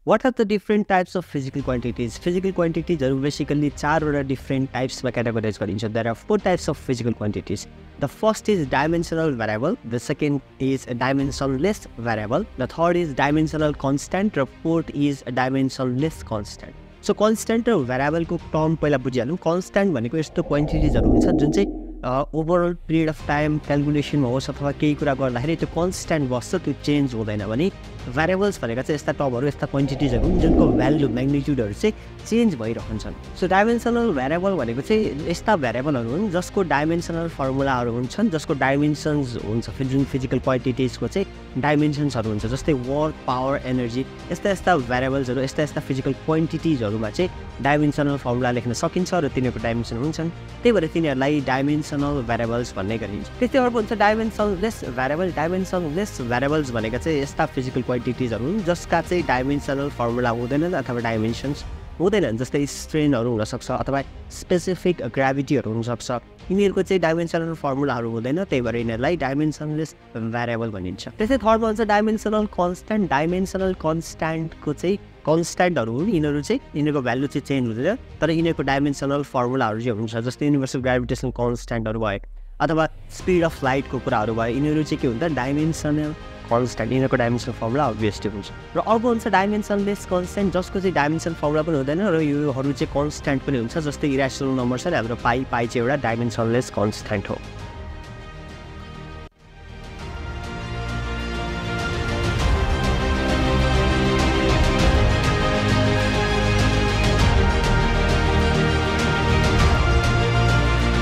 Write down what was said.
What are the different types of physical quantities? Physical quantities are basically 4 different types categorized गरिन्छ. There are 4 types of physical quantities. The first is dimensional variable, the second is a dimensionless variable, the third is dimensional constant, the fourth is a dimensionless constant. So constant र variable को term पहिला बुझिहालौँ. Constant भनेको यस्तो क्वान्टिटिजहरु हुन्छ जुन चाहिँ overall period of time क्याल्कुलेसनमा होस् अथवा केही कुरा गर्दाखेरि त्यो कन्स्ट्यान्ट बस्छ, त्यो चेन्ज हुँदैन भने भ्यारिएबल्स भनेका चाहिँ यस्ता टर्महरु, यस्ता क्वान्टिटिजहरु जुनको भ्यालु म्याग्निट्युडहरु चाहिँ चेन्ज भइरहन्छन्. सो डाइमेन्सनल भ्यारिएबल भनेको चाहिँ यस्ता भ्यारिएबलहरु हुन् जसको डाइमेन्सनल फर्मुलाहरु हुन्छन्, जसको डाइमेन्सन्स हुन्छ. जुन फिजिकल क्वान्टिटिजको चाहिँ डाइमेन्सन्सहरु हुन्छ, जस्तै वर्क, पावर, एनर्जी, यस्ता भ्यारिएबल्सहरु, यस्ता फिजिकल क्वान्टिटिजहरुमा चाहिँ डाइमेन्सनल फर्मुला लेख्न सकिन्छ र तिनीहरुको डाइमेन्सन हुन्छन्. त्यही भएर तिनीहरुलाई डाइमेन्सनल भ्यारिएबल्स भन्ने गरिन्छ. त्यस्तै अर्को हुन्छ डाइमेन्सनलेस भ्यारिएबल. डाइमेन्सनलेस भ्यारिएबल्स भनेका चाहिँ यस्ता फिजिकल क्वान्टिटिजहरु हुन् जसका चाहिँ डाइमेन्सनल फर्मुला हुँदैनन् अथवा डाइमेन्सन्स हुँदैनन्. जस्तै स्ट्रेनहरु हुन सक्छ अथवा स्पेसिफिक ग्राभिटीहरु हुन सक्छ. यिनीहरुको चाहिँ डाइमेन्सनल फर्मुलाहरु हुँदैन, त्यही भएर यिनीहरुलाई डाइमेन्सनलेस भ्यारिएबल भनिन्छ. त्यसै थर्डमा हुन्छ डाइमेन्सनल कन्स्ट्यान्ट. डाइमेन्सनल कन्स्ट्यान्टको चाहिँ कन्स्ट्यान्टहरु हुन्. यिनीहरुको भ्यालु चाहिँ चेन्ज हुँदैन, तर यिनीहरुको डाइमेन्सनल फर्मुलाहरु चाहिँ हुन्छ. जस्तै युनिभर्सल ग्राभिटेसन कन्स्ट्यान्टहरु भयो अथवा स्पिड अफ लाइटको कुराहरु भयो. यिनीहरु चाहिँ के हुन्छ, डाइमेन्सनल कन्स्ट्यान्ट. यिनीहरुको डाइमेन्सनल फर्मुला अभियसली हुन्छ. र अर्को हुन्छ डाइमेन्सनलेस कन्स्ट्यान्ट, जसको चाहिँ डाइमेन्सनल फर्मुला पनि हुँदैन र योहरू चाहिँ कन्स्ट्यान्ट पनि हुन्छ. जस्तै इरेसनल नम्बर छ नि हाम्रो पाई चाहिँ एउटा डाइमेन्सनलेस कन्स्ट्यान्ट हो.